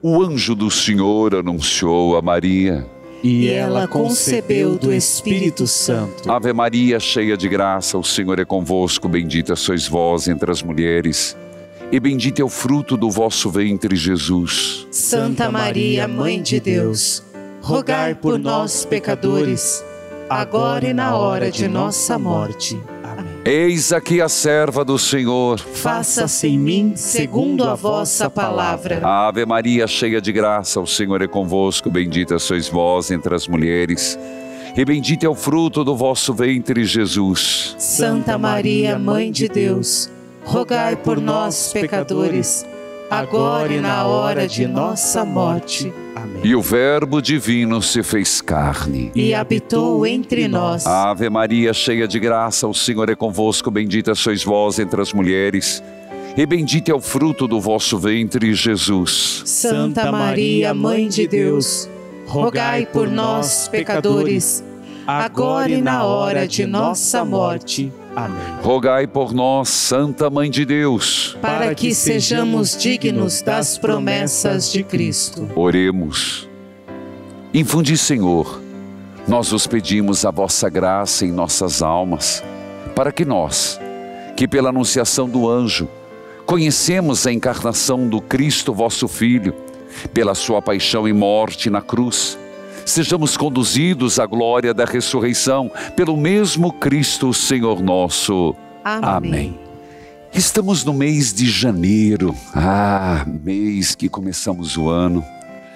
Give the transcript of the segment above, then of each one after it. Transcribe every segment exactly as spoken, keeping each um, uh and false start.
o anjo do Senhor anunciou a Maria. E ela concebeu do Espírito Santo. Ave Maria, cheia de graça, o Senhor é convosco. Bendita sois vós entre as mulheres, e bendito é o fruto do vosso ventre, Jesus. Santa Maria, Mãe de Deus, rogai por nós, pecadores, agora e na hora de nossa morte. Amém. Eis aqui a serva do Senhor. Faça-se em mim segundo a vossa palavra. Ave Maria, cheia de graça, o Senhor é convosco. Bendita sois vós entre as mulheres, e bendito é o fruto do vosso ventre, Jesus. Santa Maria, Mãe de Deus, rogai por nós, pecadores, agora e na hora de nossa morte. Amém. E o Verbo divino se fez carne e habitou entre nós. Ave Maria, cheia de graça, o Senhor é convosco. Bendita sois vós entre as mulheres, e bendito é o fruto do vosso ventre, Jesus. Santa Maria, Mãe de Deus, rogai por nós, pecadores, agora e na hora de nossa morte. Amém. Rogai por nós, Santa Mãe de Deus, para que sejamos dignos das promessas de Cristo. Oremos. Infundi, Senhor, nós vos pedimos a vossa graça em nossas almas, para que nós, que pela anunciação do anjo, conhecemos a encarnação do Cristo, vosso Filho, pela sua paixão e morte na cruz, sejamos conduzidos à glória da ressurreição pelo mesmo Cristo, Senhor nosso. Amém. Amém. Estamos no mês de janeiro, ah, mês que começamos o ano.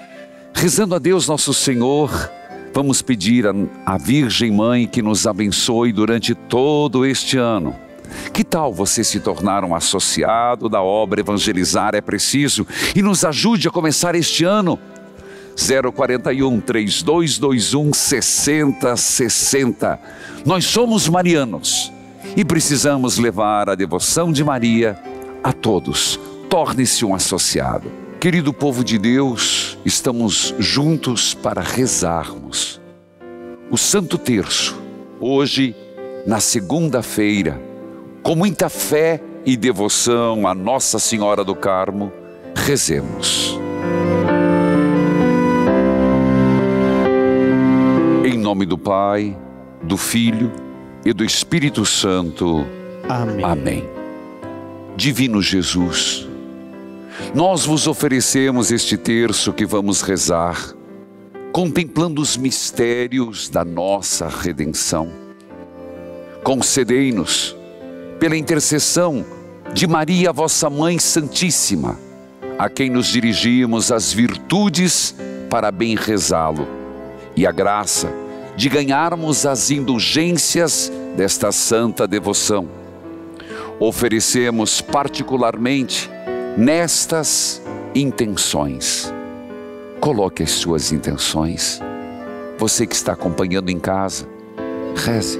Rezando a Deus nosso Senhor, vamos pedir à Virgem Mãe que nos abençoe durante todo este ano. Que tal você se tornar um associado da obra Evangelizar é Preciso e nos ajude a começar este ano? zero quarenta e um, três dois dois um, sessenta sessenta. Nós somos marianos e precisamos levar a devoção de Maria a todos. Torne-se um associado. Querido povo de Deus, estamos juntos para rezarmos o Santo Terço, hoje, na segunda-feira, com muita fé e devoção a Nossa Senhora do Carmo. Rezemos. Em nome do Pai, do Filho e do Espírito Santo. Amém. Amém. Divino Jesus, nós vos oferecemos este terço que vamos rezar, contemplando os mistérios da nossa redenção. Concedei-nos, pela intercessão de Maria, vossa Mãe Santíssima, a quem nos dirigimos as virtudes para bem rezá-lo, e a graça de ganharmos as indulgências desta santa devoção. Oferecemos particularmente nestas intenções. Coloque as suas intenções. Você que está acompanhando em casa, reze.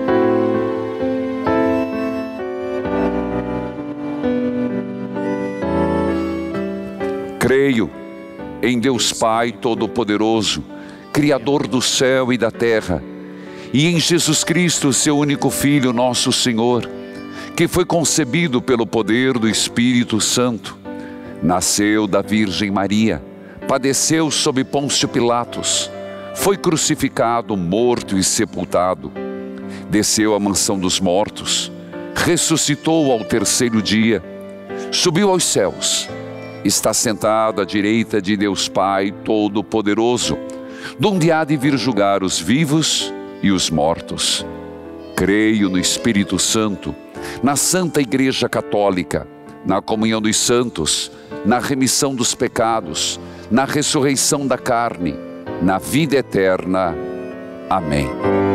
Creio em Deus Pai Todo-Poderoso, Criador do céu e da terra, e em Jesus Cristo, seu único Filho, nosso Senhor, que foi concebido pelo poder do Espírito Santo, nasceu da Virgem Maria, padeceu sob Pôncio Pilatos, foi crucificado, morto e sepultado, desceu à mansão dos mortos, ressuscitou ao terceiro dia, subiu aos céus, está sentado à direita de Deus Pai Todo-Poderoso, donde há de vir julgar os vivos e os mortos. Creio no Espírito Santo, na Santa Igreja Católica, na comunhão dos santos, na remissão dos pecados, na ressurreição da carne, na vida eterna. Amém.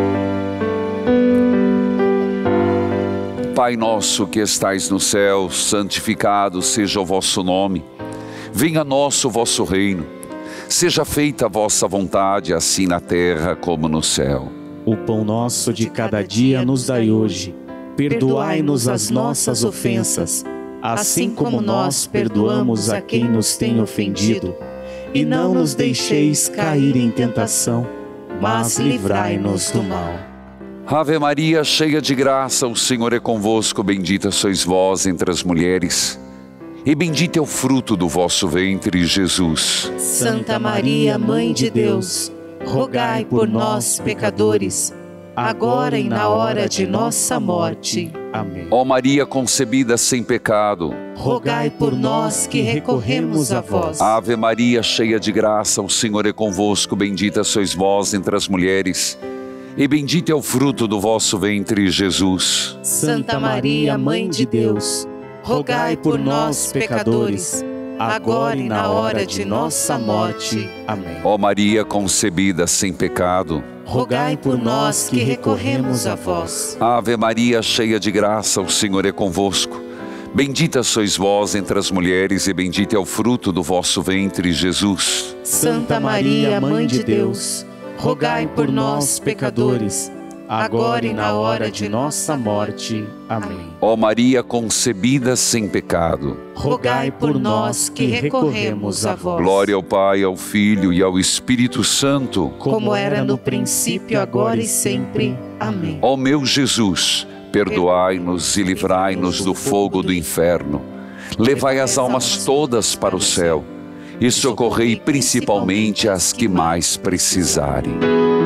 Pai nosso que estais no céu, santificado seja o vosso nome. Venha a nós o vosso reino. Seja feita a vossa vontade, assim na terra como no céu. O pão nosso de cada dia nos dai hoje. Perdoai-nos as nossas ofensas, assim como nós perdoamos a quem nos tem ofendido. E não nos deixeis cair em tentação, mas livrai-nos do mal. Ave Maria, cheia de graça, o Senhor é convosco. Bendita sois vós entre as mulheres, e bendito é o fruto do vosso ventre, Jesus. Santa Maria, Mãe de Deus, rogai por nós, pecadores, agora e na hora de nossa morte. Amém. Ó Maria concebida sem pecado, rogai por nós que recorremos a vós. Ave Maria, cheia de graça, o Senhor é convosco, bendita sois vós entre as mulheres, e bendito é o fruto do vosso ventre, Jesus. Santa Maria, Mãe de Deus, rogai por nós, pecadores, agora e na hora de nossa morte. Amém. Ó Maria concebida sem pecado, rogai por nós que recorremos a vós. Ave Maria, cheia de graça, o Senhor é convosco. Bendita sois vós entre as mulheres, e bendito é o fruto do vosso ventre, Jesus. Santa Maria, Mãe de Deus, rogai por nós, pecadores, agora e na hora de nossa morte. Amém. Ó Maria concebida sem pecado, rogai por nós que recorremos a vós. Glória ao Pai, ao Filho e ao Espírito Santo, como era no princípio, agora e sempre. Amém. Ó meu Jesus, perdoai-nos e livrai-nos do fogo do inferno. Levai as almas todas para o céu e socorrei principalmente as que mais precisarem.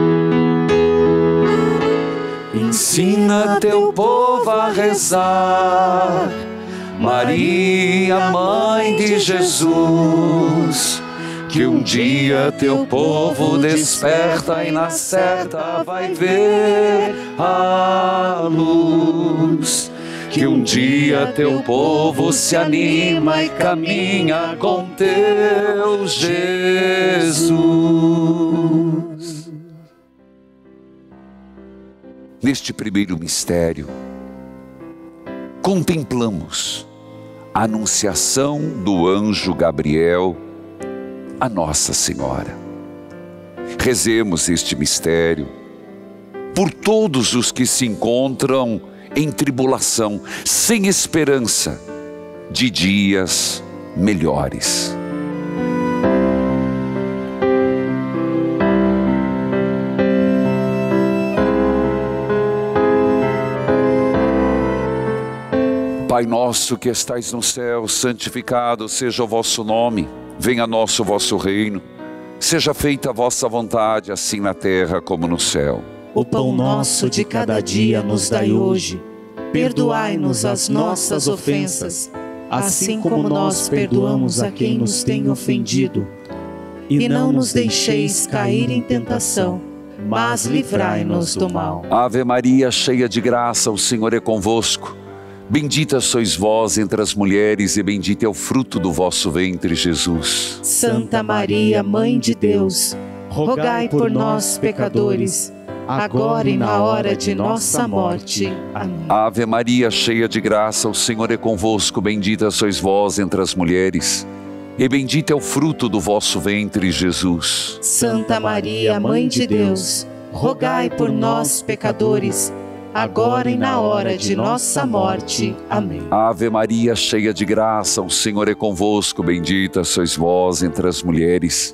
Ensina teu povo a rezar, Maria, Mãe de Jesus, que um dia teu povo desperta e na certa vai ver a luz. Que um dia teu povo se anima e caminha com teu Jesus. Neste primeiro mistério, contemplamos a anunciação do anjo Gabriel a Nossa Senhora. Rezemos este mistério por todos os que se encontram em tribulação, sem esperança de dias melhores. Pai nosso que estais no céu, santificado seja o vosso nome. Venha a nós o vosso reino. Seja feita a vossa vontade, assim na terra como no céu. O pão nosso de cada dia nos dai hoje. Perdoai-nos as nossas ofensas, assim como nós perdoamos a quem nos tem ofendido. E não nos deixeis cair em tentação, mas livrai-nos do mal. Ave Maria, cheia de graça, o Senhor é convosco. Bendita sois vós entre as mulheres, e bendito é o fruto do vosso ventre, Jesus. Santa Maria, Mãe de Deus, rogai por nós, pecadores, agora e na hora de nossa morte. Amém. Ave Maria, cheia de graça, o Senhor é convosco. Bendita sois vós entre as mulheres, e bendito é o fruto do vosso ventre, Jesus. Santa Maria, Mãe de Deus, rogai por nós, pecadores, agora e na hora de nossa morte. Amém. Ave Maria, cheia de graça, o Senhor é convosco. Bendita sois vós entre as mulheres,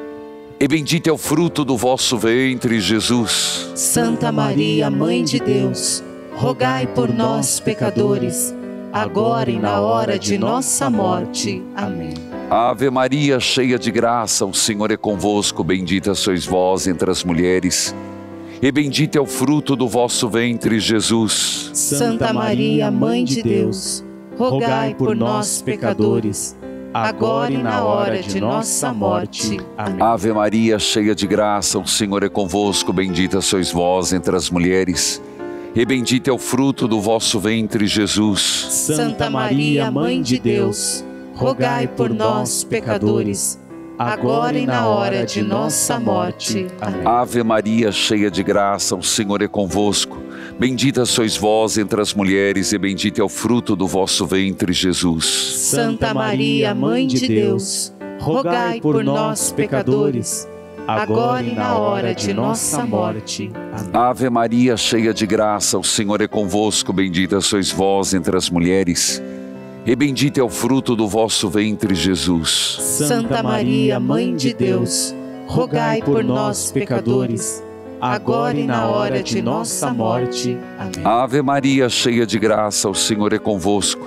e bendito é o fruto do vosso ventre, Jesus. Santa Maria, Mãe de Deus, rogai por nós, pecadores, agora e na hora de nossa morte. Amém. Ave Maria, cheia de graça, o Senhor é convosco. Bendita sois vós entre as mulheres, e bendito é o fruto do vosso ventre, Jesus. Santa Maria, Mãe de Deus, rogai por nós, pecadores, agora e na hora de nossa morte. Amém. Ave Maria, cheia de graça, o Senhor é convosco. Bendita sois vós entre as mulheres, e bendito é o fruto do vosso ventre, Jesus. Santa Maria, Mãe de Deus, rogai por nós, pecadores, agora e na hora de nossa morte. Amém. Ave Maria, cheia de graça, o Senhor é convosco. Bendita sois vós entre as mulheres, e bendito é o fruto do vosso ventre, Jesus. Santa Maria, Mãe de Deus, rogai por nós, pecadores, agora e na hora de nossa morte. Amém. Ave Maria, cheia de graça, o Senhor é convosco. Bendita sois vós entre as mulheres, e bendito é o fruto do vosso ventre, Jesus. Santa Maria, Mãe de Deus, rogai por nós, pecadores, agora e na hora de nossa morte. Amém. Ave Maria, cheia de graça, o Senhor é convosco.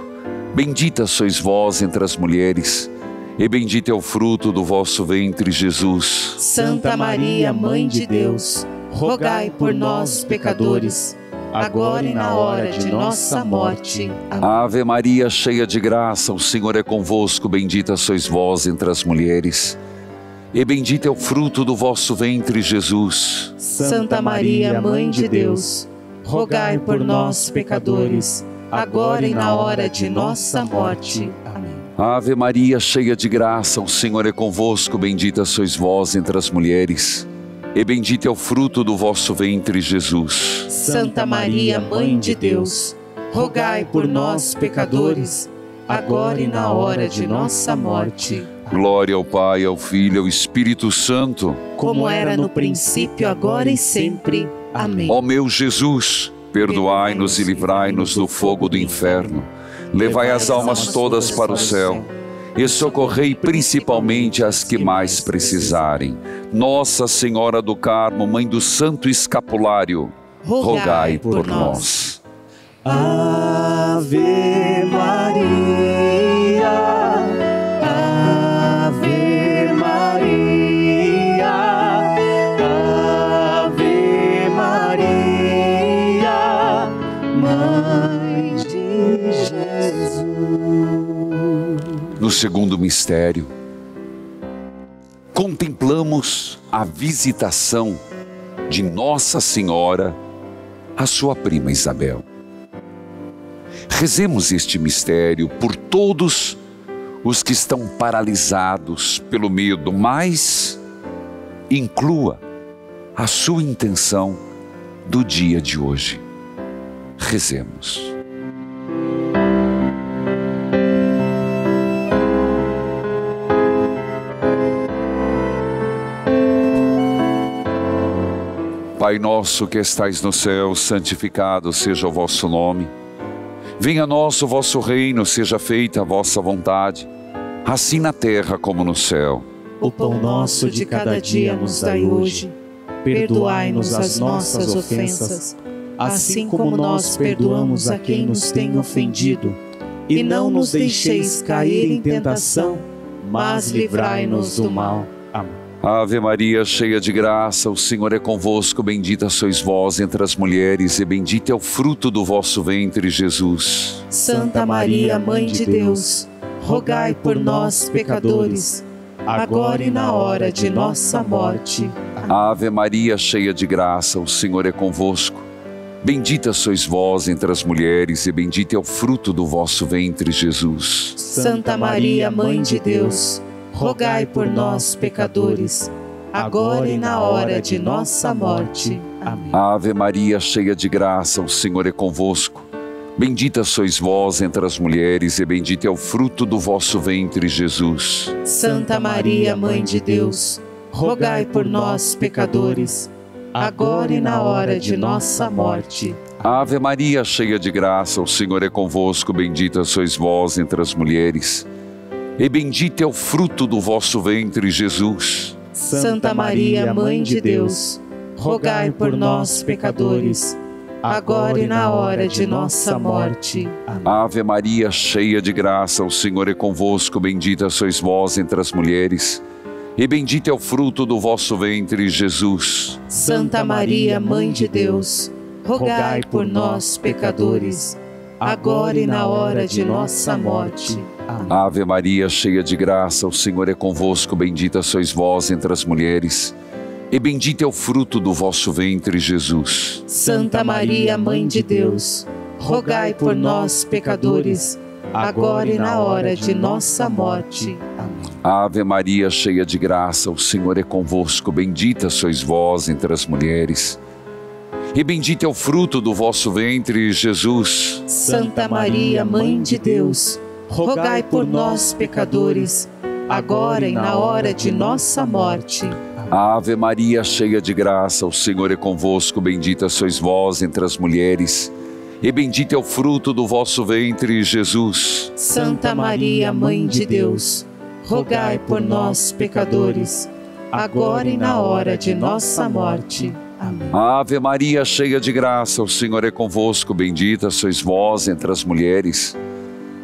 Bendita sois vós entre as mulheres, e bendito é o fruto do vosso ventre, Jesus. Santa Maria, Mãe de Deus, rogai por nós, pecadores, agora e na hora de nossa morte. Amém. Ave Maria, cheia de graça, o Senhor é convosco. Bendita sois vós entre as mulheres, e bendito é o fruto do vosso ventre, Jesus. Santa Maria, Mãe de Deus, rogai por nós, pecadores, agora e na hora de nossa morte. Amém. Ave Maria, cheia de graça, o Senhor é convosco. Bendita sois vós entre as mulheres, e bendito é o fruto do vosso ventre, Jesus. Santa Maria, Mãe de Deus, rogai por nós, pecadores, agora e na hora de nossa morte. Glória ao Pai, ao Filho e ao Espírito Santo, como era no princípio, agora e sempre. Amém. Ó meu Jesus, perdoai-nos e livrai-nos do fogo do inferno. Levai as almas todas para o céu e socorrei principalmente as que mais precisarem. Nossa Senhora do Carmo, Mãe do Santo Escapulário, rogai por nós. Ave Maria, Ave Maria, Ave Maria, Mãe de Jesus. No segundo mistério, contemplamos a visitação de Nossa Senhora à sua prima Isabel. Rezemos este mistério por todos os que estão paralisados pelo medo, mas inclua a sua intenção do dia de hoje. Rezemos. Pai nosso que estais no céu, santificado seja o vosso nome. Venha a nós o vosso reino, seja feita a vossa vontade, assim na terra como no céu. O pão nosso de cada dia nos dai hoje. Perdoai-nos as nossas ofensas, assim como nós perdoamos a quem nos tem ofendido. E não nos deixeis cair em tentação, mas livrai-nos do mal. Amém. Ave Maria, cheia de graça, o Senhor é convosco. Bendita sois vós entre as mulheres, e bendito é o fruto do vosso ventre, Jesus. Santa Maria, Mãe de Deus, rogai por nós, pecadores, agora e na hora de nossa morte. Amém. Ave Maria, cheia de graça, o Senhor é convosco. Bendita sois vós entre as mulheres, e bendito é o fruto do vosso ventre, Jesus. Santa Maria, Mãe de Deus, rogai por nós, pecadores, agora e na hora de nossa morte. Amém. Ave Maria, cheia de graça, o Senhor é convosco. Bendita sois vós entre as mulheres, e bendito é o fruto do vosso ventre, Jesus. Santa Maria, Mãe de Deus, rogai por nós, pecadores, agora e na hora de nossa morte. Ave Maria, cheia de graça, o Senhor é convosco. Bendita sois vós entre as mulheres, e bendito é o fruto do vosso ventre, Jesus. Santa Maria, Mãe de Deus, rogai por nós, pecadores, agora e na hora de nossa morte. Amém. Ave Maria, cheia de graça, o Senhor é convosco. Bendita sois vós entre as mulheres, e bendito é o fruto do vosso ventre, Jesus. Santa Maria, Mãe de Deus, rogai por nós, pecadores, agora e na hora de nossa morte. Amém. Ave Maria, cheia de graça, o Senhor é convosco. Bendita sois vós entre as mulheres, e bendito é o fruto do vosso ventre, Jesus. Santa Maria, Mãe de Deus, rogai por nós, pecadores, agora e na hora de nossa morte. Amém. Ave Maria, cheia de graça, o Senhor é convosco. Bendita sois vós entre as mulheres, e bendito é o fruto do vosso ventre, Jesus. Santa Maria, Mãe de Deus, rogai por nós, pecadores, agora e na hora de nossa morte. Ave Maria, cheia de graça, o Senhor é convosco. Bendita sois vós entre as mulheres, e bendito é o fruto do vosso ventre, Jesus. Santa Maria, Mãe de Deus, rogai por nós, pecadores, agora e na hora de nossa morte. Amém. Ave Maria, cheia de graça, o Senhor é convosco. Bendita sois vós entre as mulheres,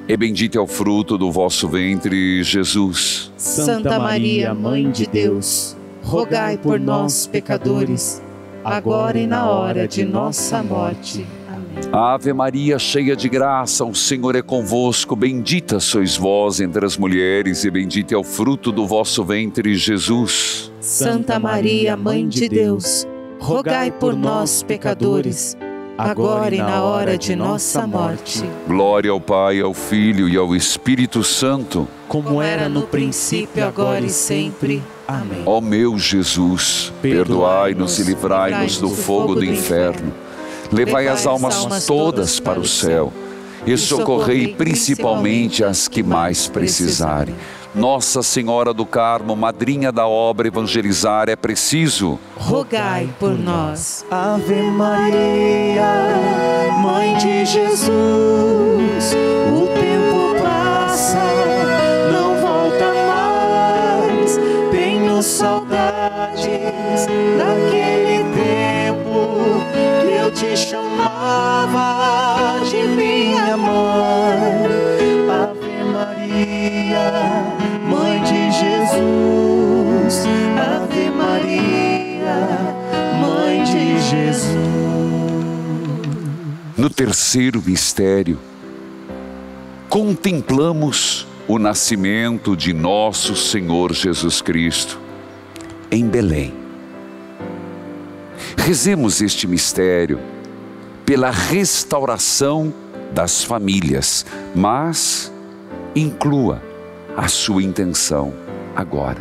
e bendito é o fruto do vosso ventre, Jesus. Santa Maria, Mãe de Deus, rogai por nós, pecadores, agora e na hora de nossa morte. Amém. Ave Maria, cheia de graça, o Senhor é convosco. Bendita sois vós entre as mulheres, e bendito é o fruto do vosso ventre, Jesus. Santa Maria, Mãe de Deus, rogai por nós, pecadores, agora e na hora de nossa morte. Glória ao Pai, ao Filho e ao Espírito Santo, como era no princípio, agora e sempre. Amém. Ó meu Jesus, perdoai-nos e livrai-nos do fogo do inferno. Levai as almas todas para o céu e socorrei principalmente as que mais precisarem. Nossa Senhora do Carmo, madrinha da obra evangelizar, é preciso. Rogai por nós. Ave Maria, Mãe de Jesus, o tempo passa, não volta mais. Tenho saudades daquele tempo que eu te chamava de minha mãe. Ave Maria, Mãe de Jesus, Ave Maria, Mãe de Jesus. No terceiro mistério, contemplamos o nascimento de nosso Senhor Jesus Cristo em Belém. Rezemos este mistério pela restauração das famílias, mas inclua a sua intenção agora.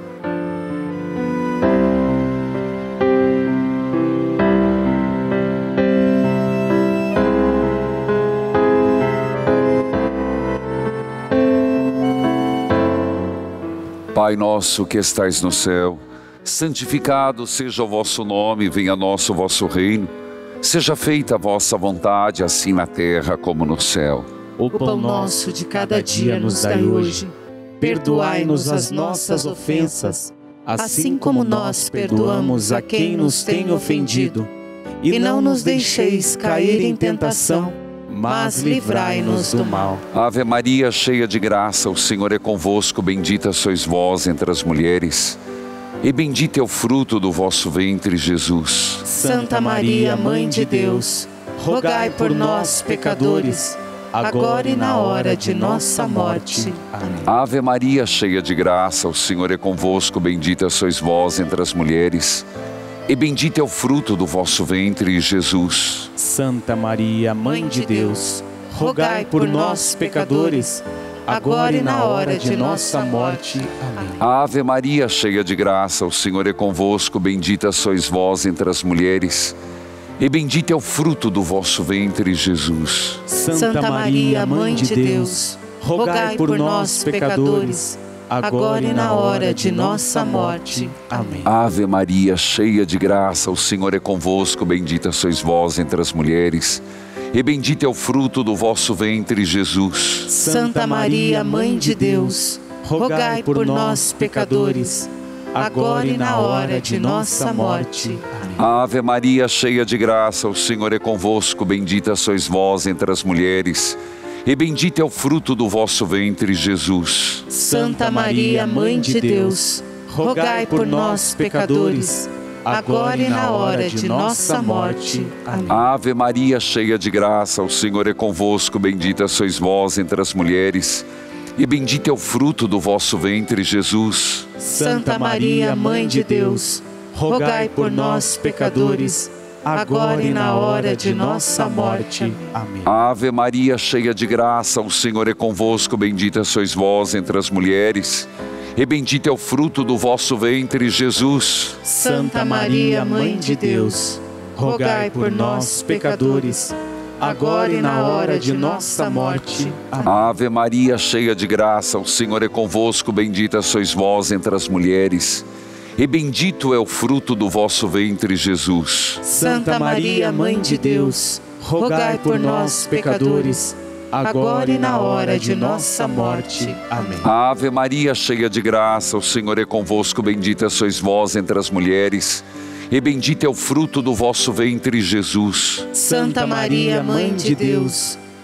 Pai nosso que estais no céu, santificado seja o vosso nome, venha a nosso vosso reino. Seja feita a vossa vontade, assim na terra como no céu. O pão nosso de cada dia nos dai hoje. Perdoai-nos as nossas ofensas, assim como nós perdoamos a quem nos tem ofendido. E não nos deixeis cair em tentação, mas livrai-nos do mal. Ave Maria, cheia de graça, o Senhor é convosco. Bendita sois vós entre as mulheres, e bendito é o fruto do vosso ventre, Jesus. Santa Maria, Mãe de Deus, rogai por nós, pecadores, agora e na hora de nossa morte. Amém. Ave Maria, cheia de graça, o Senhor é convosco. Bendita sois vós entre as mulheres, e bendito é o fruto do vosso ventre, Jesus. Santa Maria, Mãe de Deus, rogai por nós, pecadores, agora e na hora de nossa morte. Amém. Ave Maria, cheia de graça, o Senhor é convosco. Bendita sois vós entre as mulheres, e bendito é o fruto do vosso ventre, Jesus. Santa Maria, Mãe de Deus, rogai por nós, pecadores, agora e na hora de nossa morte. Amém. Ave Maria, cheia de graça, o Senhor é convosco. Bendita sois vós entre as mulheres, e bendito é o fruto do vosso ventre, Jesus. Santa Maria, Mãe de Deus, rogai por nós, pecadores, agora e na hora de nossa morte. Amém. Ave Maria, cheia de graça, o Senhor é convosco. Bendita sois vós entre as mulheres, e bendito é o fruto do vosso ventre, Jesus. Santa Maria, Mãe de Deus, rogai por nós, pecadores, agora e na hora de nossa morte. Amém. Ave Maria, cheia de graça, o Senhor é convosco. Bendita sois vós entre as mulheres, e bendito é o fruto do vosso ventre, Jesus. Santa Maria, Mãe de Deus, rogai por nós, pecadores, agora e na hora de nossa morte. Amém. Ave Maria, cheia de graça, o Senhor é convosco. Bendita sois vós entre as mulheres, e bendito é o fruto do vosso ventre, Jesus. Santa Maria, Mãe de Deus, rogai por nós, pecadores, agora e na hora de nossa morte. Amém. Ave Maria, cheia de graça, o Senhor é convosco. Bendita sois vós entre as mulheres, e bendito é o fruto do vosso ventre, Jesus. Santa Maria, Mãe de Deus, rogai por nós, pecadores, agora e na hora de nossa morte. Amém. Ave Maria, cheia de graça, o Senhor é convosco. Bendita sois vós entre as mulheres, e bendito é o fruto do vosso ventre, Jesus. Santa Maria, Mãe de Deus,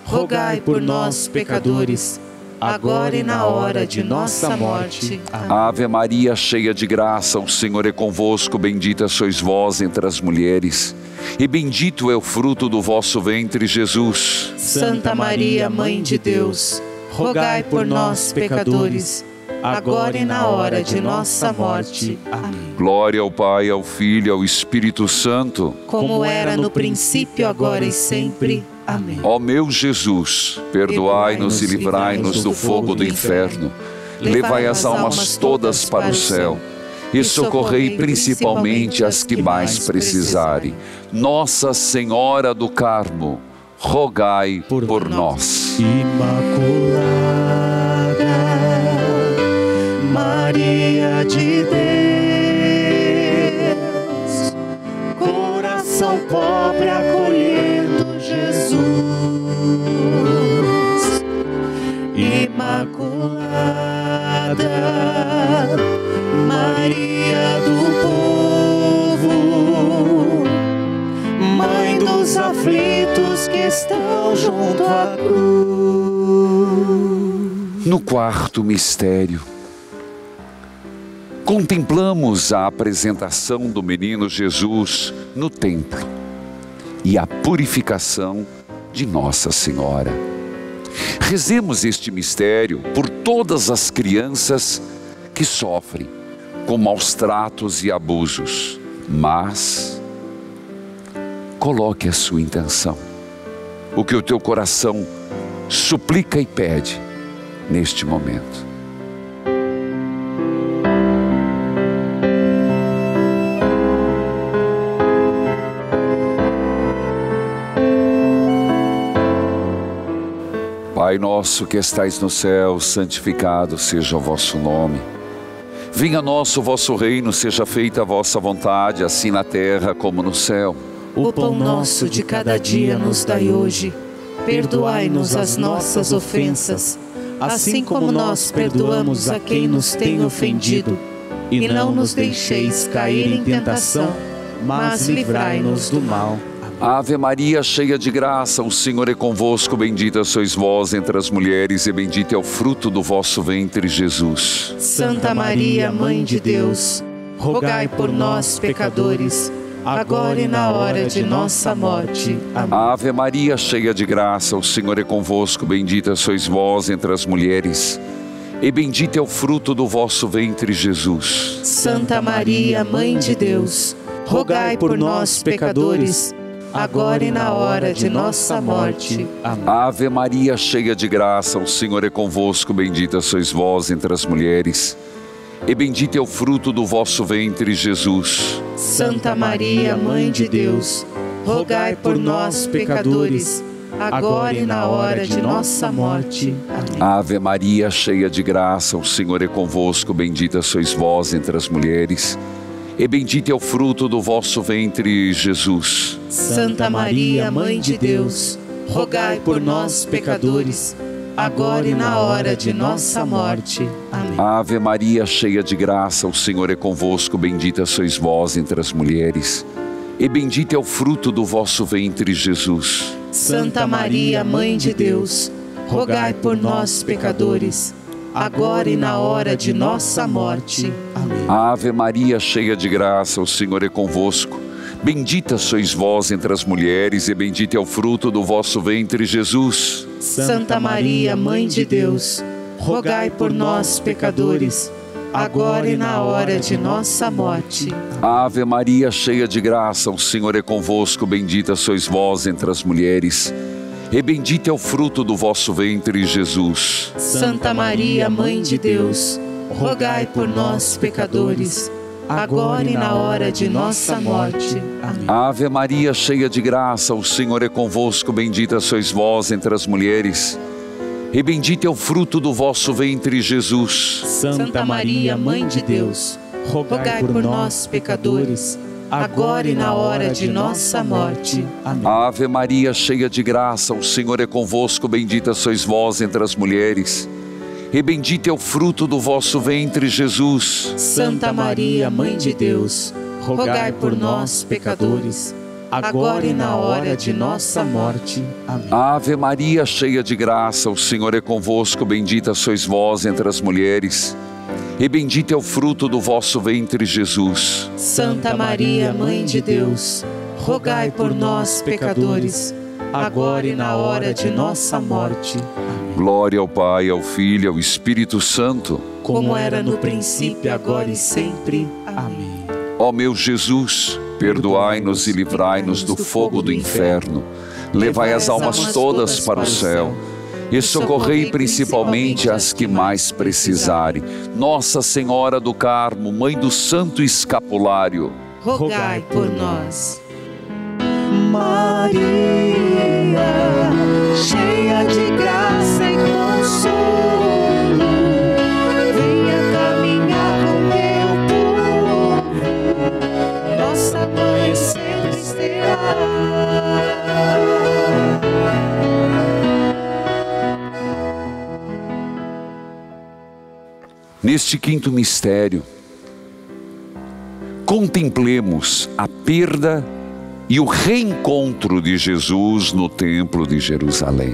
rogai por nós, pecadores, agora e na hora de nossa morte. Amém. Ave Maria, cheia de graça, o Senhor é convosco, bendita sois vós entre as mulheres, e bendito é o fruto do vosso ventre, Jesus. Santa Maria, Mãe de Deus, rogai por nós, pecadores, agora e na hora de nossa morte. Amém. Glória ao Pai, ao Filho e ao Espírito Santo, como era no princípio, agora e sempre. Amém. Ó meu Jesus, perdoai-nos e livrai-nos do fogo do inferno, levai as almas todas para o céu e socorrei principalmente as que mais precisarem. Nossa Senhora do Carmo, rogai por, por nós. Imaculada Maria de Deus, coração pobre acolhendo Jesus, Imaculada Maria do povo, Mãe dos aflitos que estão junto à cruz. No quarto mistério, contemplamos a apresentação do menino Jesus no templo e a purificação de Nossa Senhora. Rezemos este mistério por todas as crianças que sofrem com maus tratos e abusos, mas coloque a sua intenção, o que o teu coração suplica e pede neste momento. Pai nosso que estais no céu, santificado seja o vosso nome. Venha a nós o vosso reino, seja feita a vossa vontade, assim na terra como no céu. O pão nosso de cada dia nos dai hoje. Perdoai-nos as nossas ofensas, assim como nós perdoamos a quem nos tem ofendido. E não nos deixeis cair em tentação, mas livrai-nos do mal. Ave Maria, cheia de graça, o Senhor é convosco, bendita sois vós entre as mulheres e bendito é o fruto do vosso ventre, Jesus. Santa Maria, Mãe de Deus, rogai por nós, pecadores, agora e na hora de nossa morte. Amém. Ave Maria, cheia de graça, o Senhor é convosco, bendita sois vós entre as mulheres e bendito é o fruto do vosso ventre, Jesus. Santa Maria, Mãe de Deus, rogai por nós, pecadores, agora e na hora de nossa morte. Amém. Ave Maria, cheia de graça, o Senhor é convosco, bendita sois vós entre as mulheres, e bendito é o fruto do vosso ventre, Jesus. Santa Maria, Mãe de Deus, rogai por nós, pecadores, agora e na hora de nossa morte. Amém. Ave Maria, cheia de graça, o Senhor é convosco, bendita sois vós entre as mulheres, e bendito é o fruto do vosso ventre, Jesus. Santa Maria, Mãe de Deus, rogai por nós, pecadores, agora e na hora de nossa morte. Amém. Ave Maria, cheia de graça, o Senhor é convosco, bendita sois vós entre as mulheres, e bendito é o fruto do vosso ventre, Jesus. Santa Maria, Mãe de Deus, rogai por nós, pecadores, agora e na hora de nossa morte. Amém. Ave Maria, cheia de graça, o Senhor é convosco. Bendita sois vós entre as mulheres e bendito é o fruto do vosso ventre, Jesus. Santa Maria, Mãe de Deus, rogai por nós, pecadores, agora e na hora de nossa morte. Ave Maria, cheia de graça, o Senhor é convosco. Bendita sois vós entre as mulheres e bendito é o fruto do vosso ventre, Jesus. Santa Maria, Mãe de Deus, rogai por nós, pecadores, agora e na hora de nossa morte. Amém. Ave Maria, cheia de graça, o Senhor é convosco. Bendita sois vós entre as mulheres e bendito é o fruto do vosso ventre, Jesus. Santa Maria, Mãe de Deus, rogai por nós, pecadores, agora e na hora de nossa morte. Amém. Ave Maria, cheia de graça, o Senhor é convosco. Bendita sois vós entre as mulheres e bendito é o fruto do vosso ventre, Jesus. Santa Maria, Mãe de Deus, rogai por nós, pecadores, agora e na hora de nossa morte. Amém. Ave Maria, cheia de graça, o Senhor é convosco, bendita sois vós entre as mulheres, e bendito é o fruto do vosso ventre, Jesus. Santa Maria, Mãe de Deus, rogai por nós, pecadores, agora e na hora de nossa morte. Amém. Glória ao Pai, ao Filho e ao Espírito Santo, como era no princípio, agora e sempre. Amém. Ó meu Jesus, perdoai-nos e livrai-nos do fogo do inferno, levai as almas todas para o céu e socorrei principalmente as que mais precisarem. Nossa Senhora do Carmo, Mãe do Santo Escapulário, rogai por nós. Maria, cheia de graça e consolo, venha caminhar com teu povo, nossa mãe sempre será. Neste quinto mistério, contemplemos a perda e o reencontro de Jesus no Templo de Jerusalém.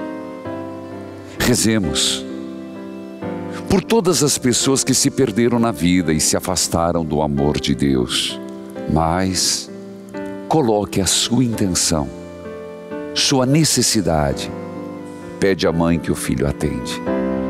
Rezemos por todas as pessoas que se perderam na vida e se afastaram do amor de Deus, mas coloque a sua intenção, sua necessidade, pede à mãe que o filho atende.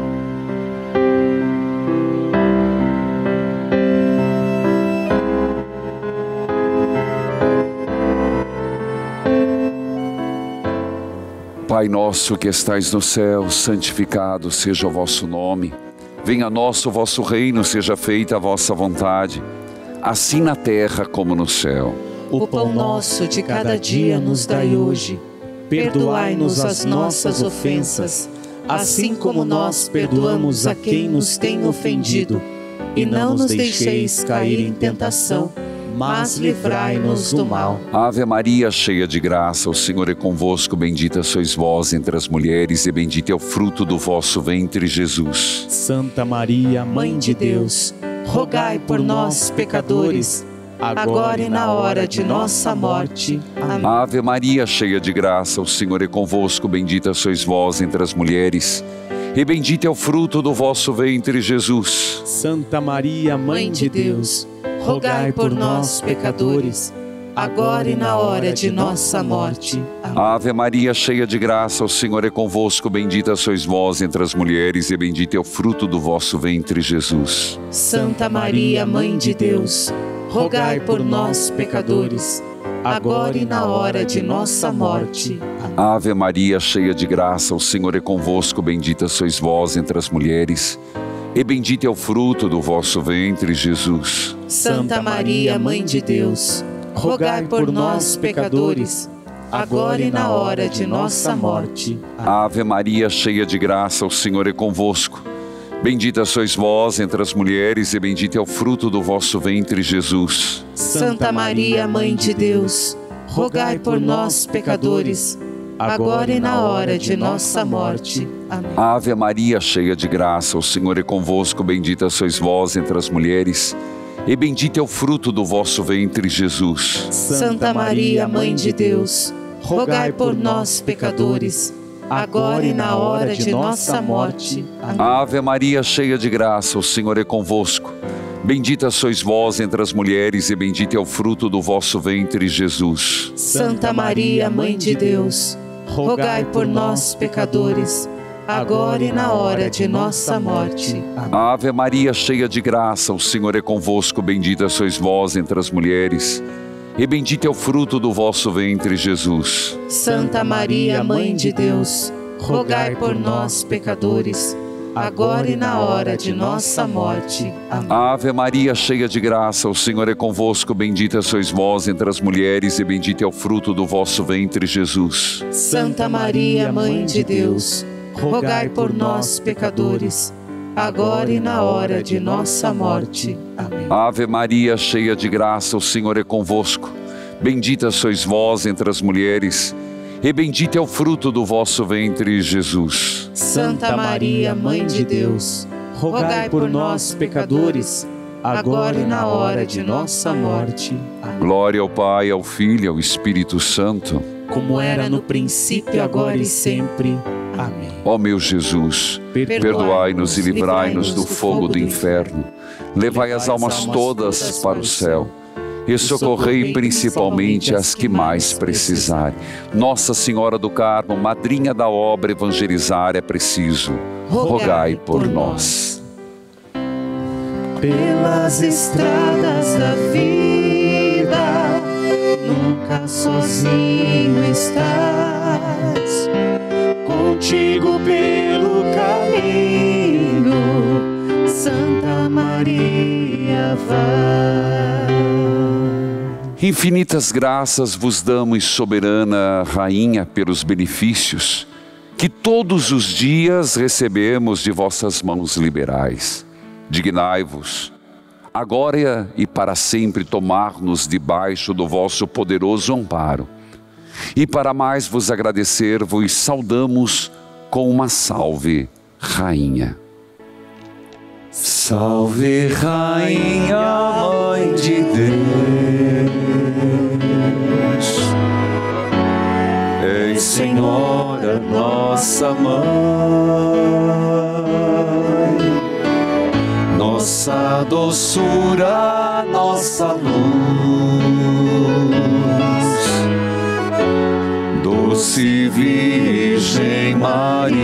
Pai nosso que estais no céu, santificado seja o vosso nome. Venha a nós o vosso reino, seja feita a vossa vontade, assim na terra como no céu. O pão nosso de cada dia nos dai hoje. Perdoai-nos as nossas ofensas, assim como nós perdoamos a quem nos tem ofendido. E não nos deixeis cair em tentação, mas livrai-nos do mal. Ave Maria, cheia de graça, o Senhor é convosco, bendita sois vós entre as mulheres e bendito é o fruto do vosso ventre, Jesus. Santa Maria, Mãe de Deus, rogai por nós, pecadores, agora e na hora de nossa morte. Amém. Ave Maria, cheia de graça, o Senhor é convosco, bendita sois vós entre as mulheres e bendito é o fruto do vosso ventre, Jesus. Santa Maria, Mãe de Deus, rogai por nós, pecadores, agora e na hora de nossa morte. Amém. Ave Maria, cheia de graça, o Senhor é convosco, bendita sois vós entre as mulheres e bendito é o fruto do vosso ventre, Jesus. Santa Maria, Mãe de Deus, rogai por nós, pecadores, agora e na hora de nossa morte. Amém. Ave Maria, cheia de graça, o Senhor é convosco, bendita sois vós entre as mulheres e bendito é o fruto do vosso ventre, Jesus. Santa Maria, Mãe de Deus, rogai por nós, pecadores, agora e na hora de nossa morte. Amém. Ave Maria, cheia de graça, o Senhor é convosco. Bendita sois vós entre as mulheres e bendito é o fruto do vosso ventre, Jesus. Santa Maria, Mãe de Deus, rogai por nós, pecadores, agora e na hora de nossa morte. Amém. Ave Maria, cheia de graça, o Senhor é convosco, bendita sois vós entre as mulheres, e bendito é o fruto do vosso ventre, Jesus. Santa Maria, Mãe de Deus, rogai por nós, pecadores, agora e na hora de nossa morte. Amém. Ave Maria, cheia de graça, o Senhor é convosco. Bendita sois vós entre as mulheres e bendito é o fruto do vosso ventre, Jesus. Santa Maria, Mãe de Deus, rogai por nós, pecadores, agora e na hora de nossa morte. Amém. Ave Maria, cheia de graça, o Senhor é convosco. Bendita sois vós entre as mulheres e bendito é o fruto do vosso ventre, Jesus. Santa Maria, Mãe de Deus, rogai por nós, pecadores, agora e na hora de nossa morte. Amém. Ave Maria, cheia de graça, o Senhor é convosco. Bendita sois vós entre as mulheres e bendito é o fruto do vosso ventre, Jesus. Santa Maria, Mãe de Deus, rogai por nós, pecadores, agora e na hora de nossa morte. Amém. Ave Maria, cheia de graça, o Senhor é convosco. Bendita sois vós entre as mulheres e bendito é o fruto do vosso ventre, Jesus. Santa Maria, Mãe de Deus, rogai por nós, pecadores, agora e na hora de nossa morte. Amém. Glória ao Pai, ao Filho e ao Espírito Santo, como era no princípio, agora e sempre. Amém. Ó meu Jesus, perdoai-nos e livrai-nos do fogo do inferno, levai as almas todas para o céu e socorrei principalmente as que mais precisarem. Nossa Senhora do Carmo, madrinha da obra Evangelizar é Preciso, rogai por nós. Pelas estradas da vida, nunca sozinho estás. Contigo pelo caminho, Santa Maria vai. Infinitas graças vos damos, soberana Rainha, pelos benefícios que todos os dias recebemos de vossas mãos liberais. Dignai-vos, agora e para sempre, tomar-nos debaixo do vosso poderoso amparo. E para mais vos agradecer, vos saudamos com uma salve, Rainha. Salve, Rainha, Mãe de Deus, ei, Senhora, nossa Mãe, nossa doçura, nossa luz, doce Virgem Maria,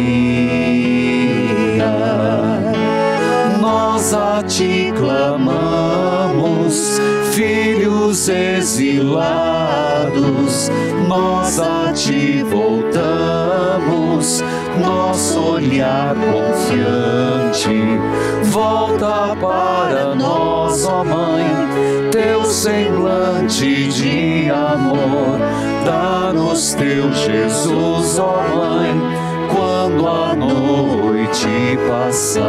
nós a ti clamamos, filhos exilados, nós a ti voltamos, nosso olhar confiante. Volta para nós, ó Mãe, teu semblante de amor. Dá-nos teu Jesus, ó Mãe, quando a noite passar.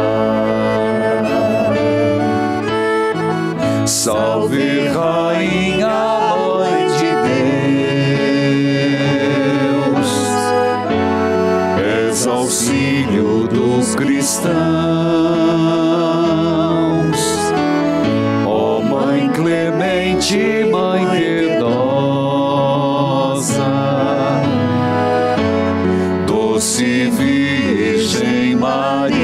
Salve, Rainha, Mãe de Deus, és auxílio dos cristãos. Ó Mãe clemente, Mãe piedosa, doce Virgem Maria,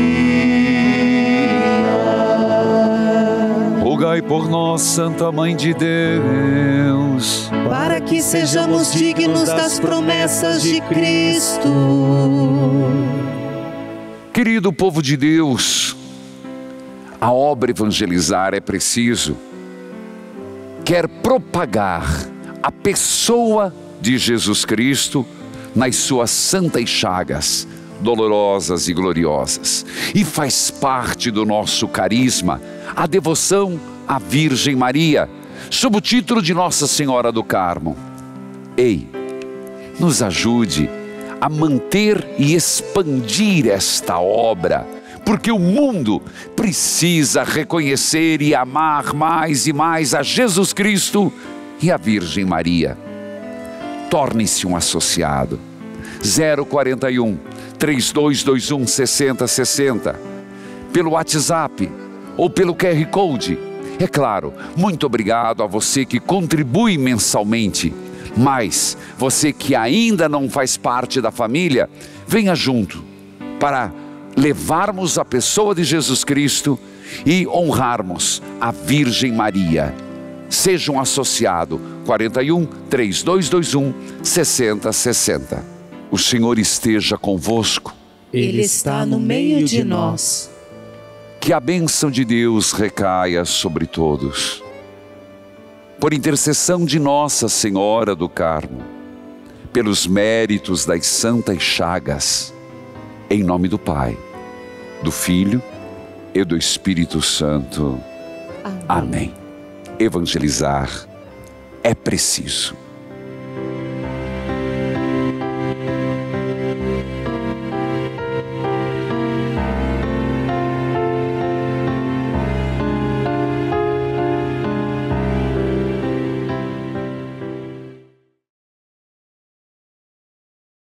rogai por nós, Santa Mãe de Deus, para que sejamos dignos das promessas de Cristo. Querido povo de Deus, a obra Evangelizar é Preciso quer propagar a pessoa de Jesus Cristo nas suas santas chagas, dolorosas e gloriosas. E faz parte do nosso carisma a devoção à Virgem Maria, sob o título de Nossa Senhora do Carmo. Ei, nos ajude a manter e expandir esta obra, porque o mundo precisa reconhecer e amar mais e mais a Jesus Cristo e a Virgem Maria. Torne-se um associado. zero quarenta e um, três dois dois um, seis zero seis zero, pelo WhatsApp ou pelo Q R Code. É claro, muito obrigado a você que contribui mensalmente, mas você que ainda não faz parte da família, venha junto para levarmos a pessoa de Jesus Cristo e honrarmos a Virgem Maria. Seja um associado. quarenta e um, três dois dois um, seis zero seis zero. O Senhor esteja convosco. Ele está no meio de nós. Que a bênção de Deus recaia sobre todos. Por intercessão de Nossa Senhora do Carmo, pelos méritos das santas chagas, em nome do Pai, do Filho e do Espírito Santo. Amém. Amém. Evangelizar é preciso.